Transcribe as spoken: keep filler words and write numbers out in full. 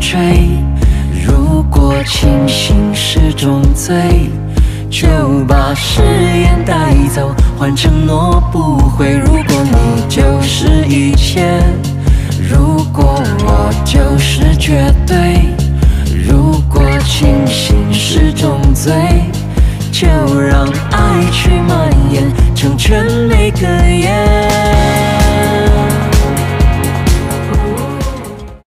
睡。如果清醒是种罪，就把誓言带走，换承诺不悔。如果你就是一切，如果我就是绝对，如果清醒是种罪，就让爱去蔓延，成全每个夜。